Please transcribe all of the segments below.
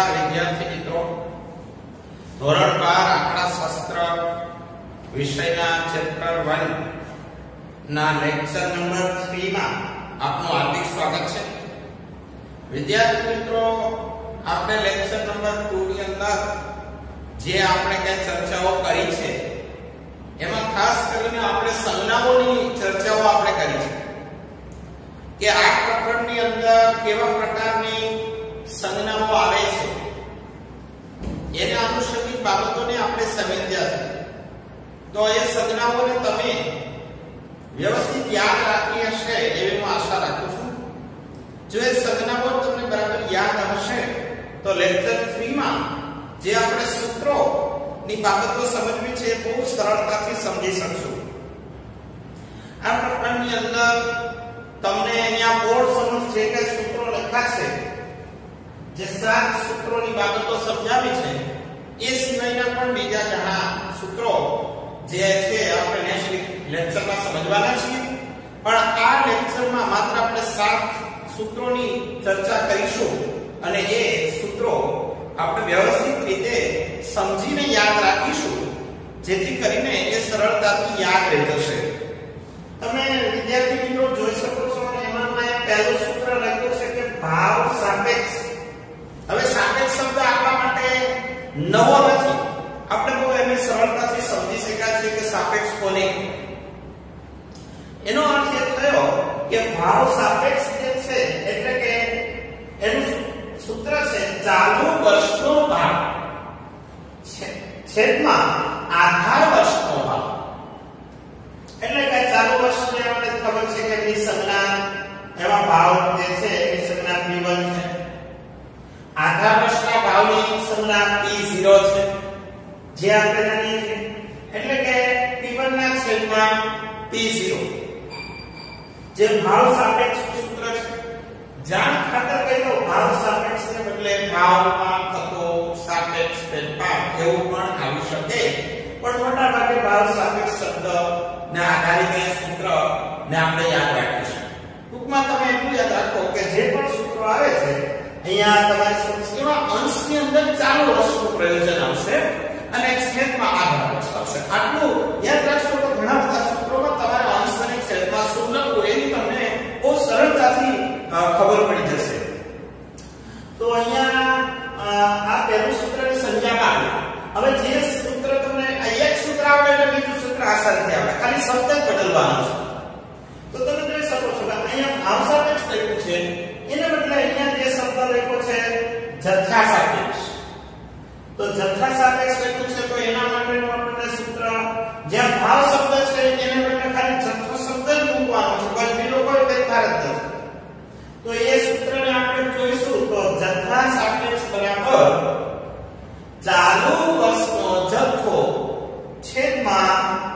નમસ્કાર વિદ્યાર્થી મિત્રો, ધોરણ 12 આંકડાશાસ્ત્ર વિષયના ચેપ્ટર 1 ના લેક્ચર નંબર 3 માં આપનું હાર્દિક સ્વાગત છે. વિદ્યાર્થી મિત્રો, આપણે લેક્ચર નંબર 2 ની અંદર જે આપણે કઈ ચર્ચાઓ કરી છે એમાં ખાસ કરીને આપણે સંજ્ઞાઓની ચર્ચાઓ આપણે કરી છે કે આ પ્રકરણની અંદર કેવા પ્રકારની સંજ્ઞાઓ આવે છે એને અનુસંધિત બાબતોને આપણે સમજ્યા છે. તો એ સંજ્ઞાઓને તમે વ્યવસ્થિત યાદ રાખી હશે એવી હું આશા રાખું છું. જો એ સંજ્ઞાઓ તમને બરાબર યાદ હશે તો લેક્ચર 3 માં જે આપણે સૂત્રોની બાબતો સમજવી છે એ બહુ સરળતાથી સમજી શકશું. આ પ્રકરણની અંદર તમને અહીંયા બોર્ડ સમક્ષ જે કે સૂત્રો લખાશે, જે 7 સૂત્રોની બાબતો સમજાવી છે, એ સિવાયના પણ બીજા ઘણા સૂત્રો જે છે આપણે નેક્સ્ટ લેક્ચરમાં સમજવાના છીએ. પણ આ લેક્ચરમાં માત્ર આપણે 7 સૂત્રોની ચર્ચા કરીશું અને એ સૂત્રો આપણે વ્યવસ્થિત રીતે સમજીને યાદ રાખીશું, જેથી કરીને એ સરળતાથી યાદ રહી જશે. તમે વિદ્યાર્થી મિત્રો જોઈ શકો છો, એમાં મેં પહેલું સૂત્ર લખ્યું છે કે ભાવ સાપેક્ષ. હવે સાપેક્ષ શબ્દ આપવા માટે નવો નથી, આપણે બહુ એને સરળતાથી સમજી શકાય છે કે સાપેક્ષ કોને. એનો અર્થ એ થયો કે ભાવ સાપેક્ષ જે છે એટલે કે એનું સૂત્ર છે ચાલુ વર્ષનો ભાવ છેદમાં આધાર વર્ષનો ભાવ. એટલે કે ચાલુ વર્ષને આપણે ખબર છે કે એની સંજ્ઞા એવા ભાવ જે છે એની સંજ્ઞા P1 છે. આધાર વર્ષના ભાવની સંજ્ઞા P0 છે, જે આપણે જાણીએ છીએ. એટલે કે P1 ના છેદમાં P0 જે ભાવ સાપેક્ષ સૂત્ર છે. જાણ ખાતર કહેલો ભાવ સાપેક્ષને બદલે ભાવમાં થતો સાપેક્ષ ફેરફાર એવું પણ આવી શકે, પણ મોટા ભાગે ભાવ સાપેક્ષ શબ્દ ના આધારિત એ સૂત્ર ને આપણે યાદ રાખીશું. ટૂંકમાં તમે એટલું યાદ રાખો કે જે પણ સૂત્રો આવે છે અહીંયા તમારી સમસ્યામાં અંશની અંદર ચાલુ વર્ષનું પ્રયોજન આવશે અને છેદમાં આધાર વર્ષ આવશે. આટલું યાદ રાખશો તો ઘણા બધા સૂત્રોમાં તમારે અંશ અને છેદમાં શું લખવું એની તમને બહુ સરળતાથી ખબર પડી જશે. તો અહીંયા આ પહેલું સૂત્રની સંજ્ઞામાં હવે જે સૂત્ર તમને એક સૂત્ર આવે એટલે બીજું સૂત્ર આસાનથી આવે, ખાલી શબ્દ જ બદલવાનો છે. તો તમે જોઈ શકો છો કે અહીંયા ભાવ સાપેક્ષ લખ્યું છે, એને બદલે અહીંયા જે શબ્દ લખ્યો છે જથ્થા સાપેક્ષ. તો જથ્થા સાપેક્ષ લખ્યું છે તો એના માટેનું આપણને સૂત્ર જ્યાં ભાવ શબ્દ છે એને બદલે ખાલી જથ્થો શબ્દ જ મૂકવાનો છે, બસ બીજો કોઈ ફેરફાર જ નથી. તો એ સૂત્રને આપણે જોઈશું તો જથ્થા સાપેક્ષ બરાબર ચાલુ વર્ષનો જથ્થો છેદમાં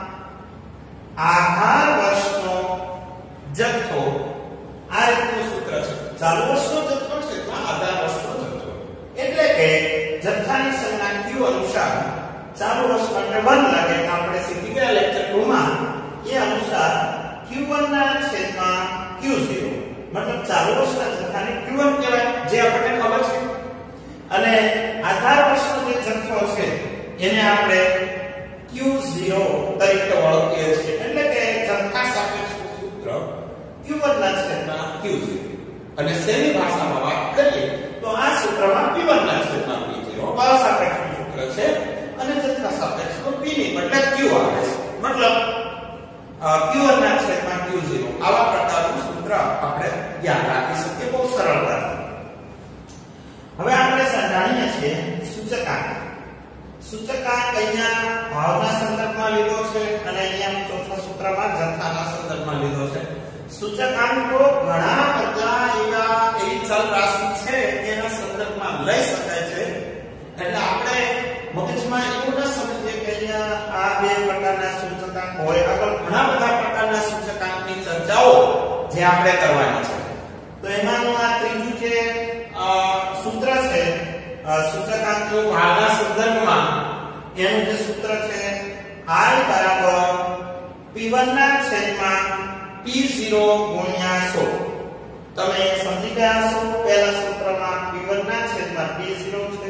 આધાર વર્ષનો જથ્થો. આ રીતનું સૂત્ર છે. ચાલુ વર્ષનો જથ્થો છેદમાં આધાર વર્ષનો જથ્થો. એટલે કે જથ્થાની સંજ્ઞા Q અનુસાર ચાલુ વર્ષ માટે 1 લાગે તો આપણે શીખી ગયા લેક્ચર 2 માં એ અનુસાર Q1 ના છેદમાં Q0, મતલબ ચાલુ વર્ષના જથ્થાને Q1 કહેવાય, જે આપણને ખબર છે. અને આધાર વર્ષનો જે જથ્થો છે એને આપણે Q0 તરીકે ઓળખીએ છીએ. એટલે કે જથ્થા સાપેક્ષનું સૂત્ર Q1 ના છેદમાં Q0. અને સેમી ભાષામાં વાત કરીએ તો આ સૂત્રમાં P1 ના છેદમાં P0 ભાવ સાપેક્ષનું સૂત્ર છે અને જથ્થા સાપેક્ષનું P ની બદલે Q આવે છે, મતલબ Q1 ના છેદમાં Q0. આવા પ્રકારનું સૂત્ર આપણે યાદ રાખી શકીએ બહુ સરળતાથી. હવે આપણે જાણીએ છીએ સૂચકાંક. સૂચકાંક અહીંયા ભાવના સંદર્ભમાં લીધો છે અને અહીંયા ચોથા સૂત્રમાં જથ્થાના સંદર્ભમાં લીધો છે. સૂચકાંકો ઘણા બધા એવી ચલ રાશિ છે એના સંદર્ભમાં લઈ શકાય છે. એટલે આપણે મગજમાં એવું ન સમજીએ કે અહીંયા આ બે પ્રકારના સૂચકાંક હોય. આગળ ઘણા બધા પ્રકારના સૂચકાંકની ચર્ચાઓ જે આપણે કરવાની છે. તો એમાંનું આ ત્રીજું જે સૂત્ર છે સૂચકાંકનું ભાવના સંદર્ભમાં, એનું જે સૂત્ર છે I બરાબર P1 ના છેદમાં P0 ગુણ્યા 100. તમે સમજી ગયા છો પહેલા સૂત્રમાં P1 ના છેદમાં P0 છે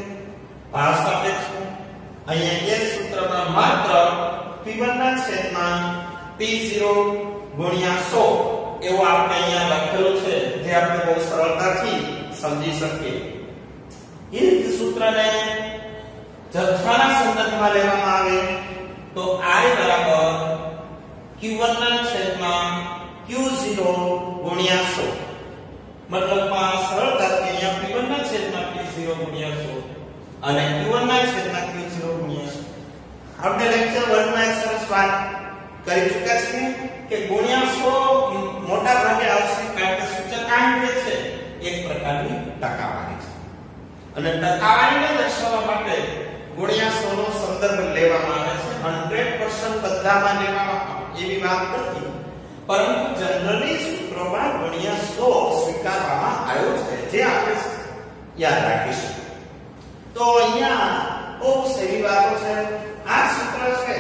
ભાવ સાપેક્ષ અહીંયા એ સૂત્રમાં માત્ર p1 ના છેદમાં p0 ગુણ્યા 100 એવું આપણે અહીંયા લખેલું છે, જે આપણે બહુ સરળતાથી સમજી શકીએ. એ જ સૂત્રને જથ્થાના સંદર્ભમાં લેવામાં આવે તો I બરાબર q1 ના છેદમાં q0 ગુણ્યા 100. મતલબમાં સરળતાથી અહીંયા p1 ના છેદમાં p0 ગુણ્યા 100 અને q1 ના છેદમાં q0 ગુણ્યા 100. આપણે લેક્ચર 1 માં એક સરસ વાત કરી ચૂક્યા છીએ કે ગુણ્યા 100 મોટા ભાગે આવશે, કારણ કે સૂચકાંક જે છે એક પ્રકારની ટકાવારી છે અને ટકાવારીને દર્શાવવા માટે ગુણ્યા 100 નો સંદર્ભ લેવામાં આવે છે. 100% બધામાં લેવામાં એવી વાત નથી, પરંતુ જનરલી સૂત્રોમાં ગુણ્યા 100 સ્વીકારવામાં આવ્યો છે, જે આપણે યાદ રાખીશું. તો અહીંયા બહુ સેવી વાતો છે. આ સૂત્ર છે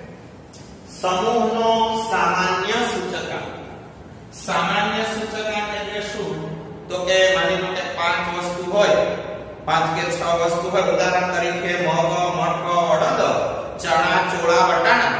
સમૂહનો સામાન્ય સૂચકાંક. સામાન્ય સૂચકાંક એટલે શું? તો કે માની લો કે 5 વસ્તુ હોય, 5 કે 6 વસ્તુ હોય, ઉદાહરણ તરીકે મગ, મઠ, અડદ, ચણા, ચોળા, વટાણા.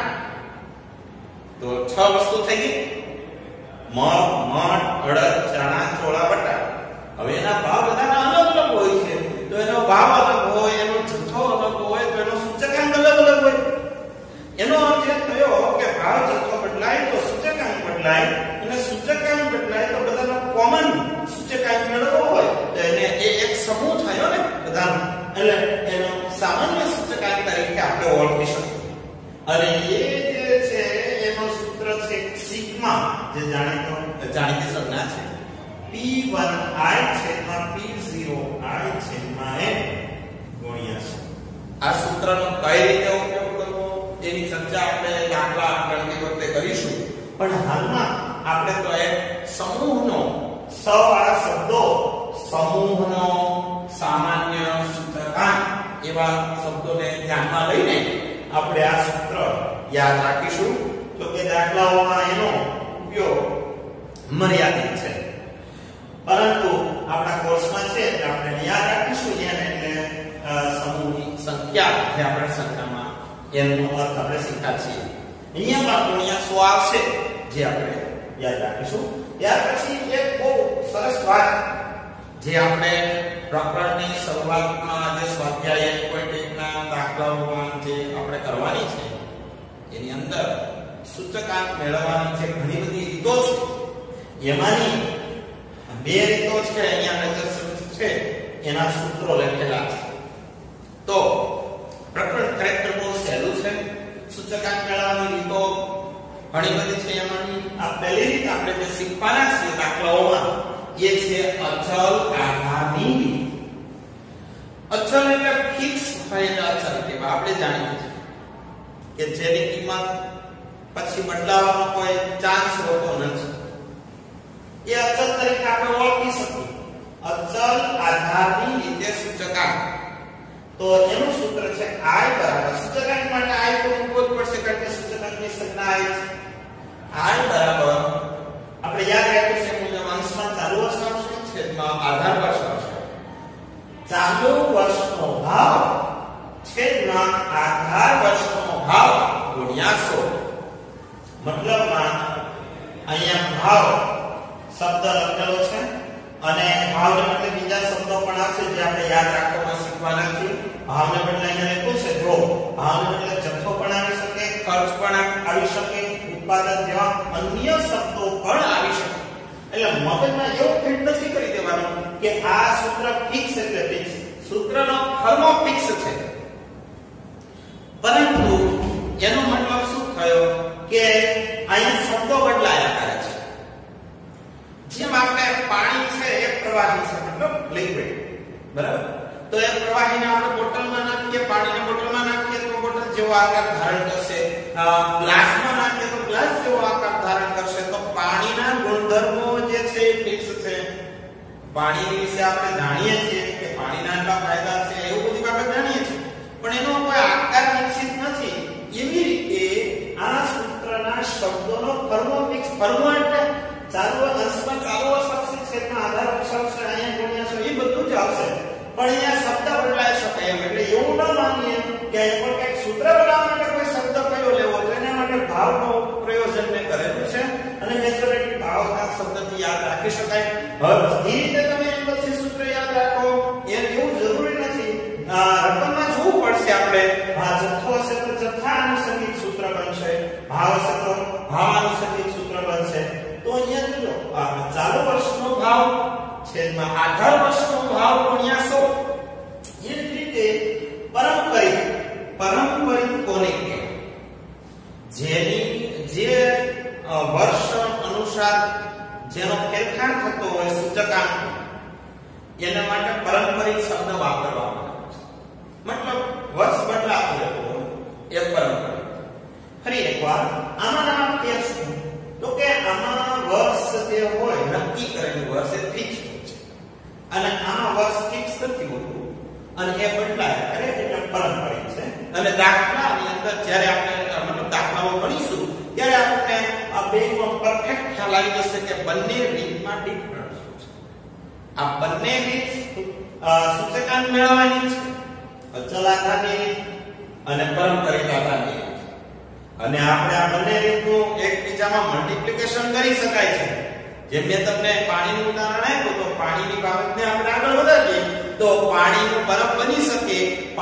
તો 6 વસ્તુ થઈ ગઈ. મગ, મઠ, અડદ, ચણા, ચોળા, વટાણા. હવે એના ભાવ બધાના અલગ અલગ હોય છે. તો એનો ભાવ અલગ હોય, એનો જથ્થો અલગ હોય, તો એનો સૂચકાંક અલગ અલગ હોય. એનો અર્થ એ થયો કે ભાવ જથ્થો બદલાય તો સૂચકાંક બદલાય, અને સૂચકાંક બદલાય તો બધાનો કોમન સૂચકાંક મેળવવો હોય તો એને એ એક સમૂહ થયો ને બધાનો, એટલે એનો સામાન્ય સૂચકાંક તરીકે આપણે ઓળખી શકીએ. અને એ જે છે એનો સૂત્ર છે સિગ્મા, જે જાણીતી સંજ્ઞા છે p1i છેદમાં p0i છેદમાં n ગુણ્યા 100. આ સૂત્રનો કઈ રીતે ઉપયોગ કરવો એની ચર્ચા આપણે દાખલા ગણતી વખતે કરીશું, પણ હાલમાં આપણે તો એક સમૂહનો સવાળા શબ્દો, સમૂહનો સામાન્ય સૂચકાંક એવા શબ્દોને ધ્યાનમાં લઈને આપણે આ સૂત્ર યાદ રાખીશું. તો કે દાખલાઓમાં એનો ઉપયોગ મર્યાદિત છે, પરંતુ આપણા કોર્સમાં છે એટલે આપણે યાદ રાખીશું. એટલે સમૂહની સંખ્યા જે આપણે સંખ્યામાં એનો અર્થ આપણે શીખ્યા છીએ. અહીંયા પણ ગુણ્યા 100 આવશે, જે આપણે યાદ રાખીશું. ત્યાર પછી એક બહુ સરસ વાત જે આપણે પ્રકરણની શરૂઆતમાં જે સ્વાધ્યાય 1.1 ના દાખલાઓમાં જે આપણે કરવાની છે, એની અંદર સૂચકાંક મેળવવાની જે ઘણી બધી રીતો છે, એમાંની બે રીતો છે અહીંયા નજર છે, એના સૂત્રો લખેલા છે. તો પ્રકરણ ખરેખર બહુ સહેલું છે. સૂચકાંક મેળવવાની રીતો ઘણી બધી છે. એમાંની આ પહેલી રીત આપણે જે શીખવાના છીએ દાખલાઓમાં એ છે અચલ આધારની રીત. અચલ એટલે ફિક્સ થયેલા અચલ કહેવાય. આપણે જાણીએ છીએ કે જેની કિંમત પછી બદલાવાનો કોઈ ચાન્સ હોતો નથી, એ અચલ તરીકે આપણે ઓળખી શકીએ. અચલ આધારની રીતે સૂચકાંક. તો એનું સૂત્ર છે I બરાબર, સૂચકાંક માટે I તો મૂકવો જ પડશે, કારણ કે સૂચકાંકની સંજ્ઞા I છે. I બરાબર આપણે યાદ રાખ્યું છે મુજબ અંશમાં ચાલુ વર્ષ આવશે, છેદમાં આધાર વર્ષ આવશે. ચાલુ વર્ષનો ભાવ છેદમાં આધાર વર્ષનો ભાવ ગુણ્યા 100. મતલબમાં અહીંયા ભાવ શબ્દ લખેલો છે અને ભાવને બદલે બીજા શબ્દો પણ આવશે, જે આપણે યાદ રાખવામાં શીખવાના છીએ. ભાવને બદલે અહીંયા લખ્યું છે જો, ભાવને બદલે જથ્થો પણ આવી શકે, ખર્ચ પણ આવી શકે, ઉત્પાદન જેવા અન્ય શબ્દો પણ આવી શકે. એટલે મગજમાં એવું ફિટ નથી કરી દેવાનું કે આ સૂત્ર ફિક્સ એટલે ફિક્સ. સૂત્રનો ફર્મો ફિક્સ છે, પરંતુ એનો મતલબ શું થયો કે અહીંયા શબ્દો બદલાયા કરે છે. જેમ આપણે પાણી છે એ પ્રવાહી છે, મતલબ લિક્વિડ, બરાબર? તો એ પ્રવાહીને આપણે બોટલમાં નાખીએ, પાણીને બોટલમાં નાખીએ તો બોટલ જેવો આકાર ધારણ કરશે, ગ્લાસમાં નાખીએ તો ગ્લાસ જેવો આકાર ધારણ કરશે. તો પાણીના ગુણધર્મો જે છે એ ફિક્સ છે. પાણી વિશે આપણે જાણીએ છીએ કે પાણીના આટલા ફાયદા છે, એવું બધી આપણે જાણીએ છીએ, પણ એનો કોઈ આકાર વિકસિત નથી. એવી રીતે આ સૂત્રના શબ્દોનો ફર્મો ફિક્સ. ફર્મો એટલે ચાલુ અંશમાં ચાલુ આવશે, છેદમાં આધાર આવશે, અહીંયા ગુણ્યા 100 એ બધું જ આવશે, પણ અહીંયા શબ્દ બદલાઈ શકે એમ. એટલે એવું કે અહીં પણ કઈક સૂત્ર બનાવવા માટે કોઈ શબ્દ કયો લેવો તો એના માટે ભાવનો પ્રયોજન મેં કરેલું છે અને મેજોરિટી ભાવના શબ્દથી યાદ રાખી શકાય. હવે બધી રીતે તમે એમ પછી સૂત્ર યાદ રાખો એવું જરૂરી નથી. રકમમાં જોવું પડશે આપણે. જથ્થો હશે તો જથ્થા આનુષંગિક સૂત્ર બનશે, ભાવ હશે તો ભાવ આનુષંગિક સૂત્ર બનશે. તો અહીંયા જોજો ચાલુ વર્ષનો ભાવ છેદમાં આધાર વર્ષનો ભાવ ગુણ્યા 100. એ જ રીતે પારંપરિક કોને કહેવાય? જે વર્ષ અનુસાર જેનો ફેરફાર થતો હોય સૂચકાંક એના માટે પારંપરિક શબ્દ વાપરવામાં આવે છે. મતલબ વર્ષ બદલાતું રહેતું હોય એ પારંપરિક. ફરી એકવાર આમાં ફેર શું? તો કે આમાં વર્ષ જે હોય નક્કી કરેલું વર્ષ એ ફિક્સ હોય છે અને આમાં વર્ષ ફિક્સ નથી હોતું અને એ બદલાય કરે એટલે પારંપરિક છે. અને દાખલાની અંદર જ્યારે આપણે મતલબ દાખલાઓ ગણીશું ત્યારે આપણે આ બેનો પરફેક્ટ ખ્યાલ આવી જશે કે બંને રીતમાં ડિફરન્સ છે. આ બંને રીત સૂચકાંક મેળવવાની છે, અચલ આધારની રીત અને પારંપરિક આધારની રીત. અને આપણે આ બંને રીતનું એકબીજામાં મલ્ટીપ્લિકેશન કરી શકાય છે. જેમ મેં તમને પાણીનું ઉદાહરણ આપ્યું તો પાણીની બાબતને આપણે આગળ વધારીએ તો પાણીનું બરફ બની શકે,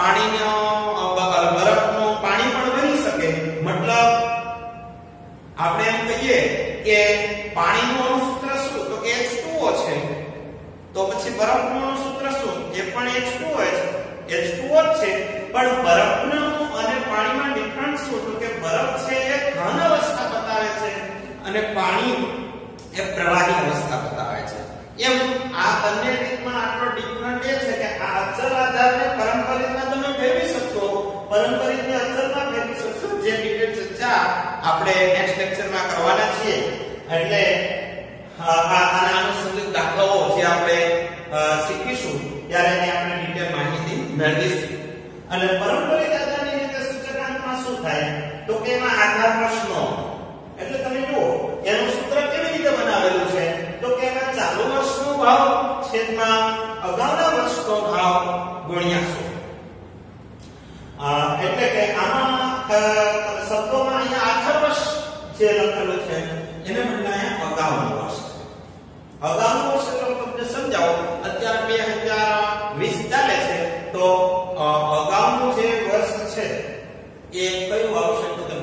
બરફનું પાણી પણ બની શકે. મતલબ આપણે એમ કહીએ કે પાણીનું અણુસૂત્ર શું? તો કે H2O છે. તો પછી બરફનું અણુસૂત્ર શું? એ પણ H2O છે, H2O છે. પણ બરફનું અને પાણીમાં ડિફરન્સ શું? તો કે બરફ છે એ ઘન અવસ્થા બતાવે છે અને પાણી એ પ્રવાહી અવસ્થા બતાવે છે. એમ આ બંને રીતમાં આટલો ડિફરન્ટ એ છે કે આ અચલ આધારને પારંપરિકમાં તમે ફેરવી શકશો, પારંપરિકને અચલમાં ફેરવી શકશો. જે ડિટેલ ચર્ચા આપણે નેક્સ્ટ લેક્ચરમાં કરવાના છીએ. એટલે આના આનુષંગિક દાખલાઓ જે આપણે શીખીશું ત્યારે એની આપણે ડિટેલ માહિતી મેળવીશું. અને પારંપરિક આધારની રીતે સૂચકાંકમાં શું થાય? તો કે એમાં આધાર વર્ષનો એટલે તમે જુઓ એનું સૂત્ર કેવી રીતે બનાવેલું છે? તો કે એમાં ચાલુ વર્ષનો ભાવ છેદમાં અગાઉના વર્ષનો ભાવ ગુણ્યા 100. એટલે કે આમાં શબ્દોમાં અહીંયા આધાર વર્ષ જે લખેલું છે એને બદલે અહીંયા અગાઉનું વર્ષ છે. અગાઉનું વર્ષ એટલે તમને સમજાવો. અત્યારે 2020 ચાલે છે તો અગાઉનું જે વર્ષ છે એ કયું આવશે? તો કે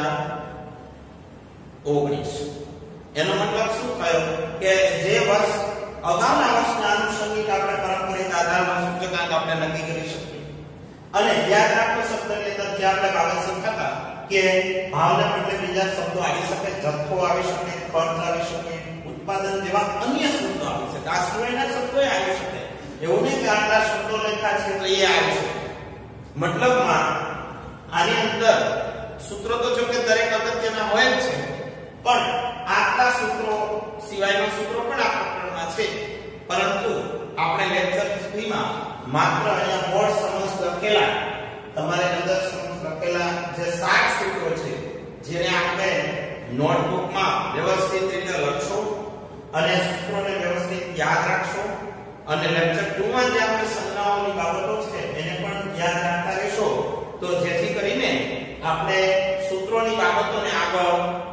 2019. એનો મતલબ શું થયો કે જે વર્ષ અગાઉના વર્ષના અનુસંગિક આપણે પારંપરિક આધારમાં સૂચકાંક આપણે નક્કી કરી શકીએ. અને યાદ રાખો શબ્દની અંદર જે આપણે બાબત શીખ્યા કે ભાવને બદલે બીજા શબ્દો આવી શકે, જથ્થો આવી શકે, ખર્ચ આવી શકે, ઉત્પાદન જેવા અન્ય શબ્દો આવી શકે. આ સિવાયના શબ્દો આવી શકે. એવું નહીં કે આટલા શબ્દો લખ્યા છે તો એ આવી શકે. મતલબમાં આની અંદર સૂત્રો તો જો કે દરેક અગત્યના હોય જ છે, પણ આટલા સૂત્રો સિવાયના સૂત્રો પણ આ પ્રકરણમાં છે. પરંતુ આપણે લેક્ચર 3 માં માત્ર અહીંયા બોર્ડ સમજ લખેલા, તમારે અંદર સમજ લખેલા જે 7 સૂત્રો છે જેને આપણે નોટબુકમાં વ્યવસ્થિત રીતે લખશો અને સૂત્રોને વ્યવસ્થિત યાદ રાખશો. અને લેક્ચર 2 માં જે આપણે સંજ્ઞાઓની બાબતો છે એને પણ યાદ રાખતા રહેશો તો જેથી કરીને આપણે સૂત્રોની બાબતોને આગળ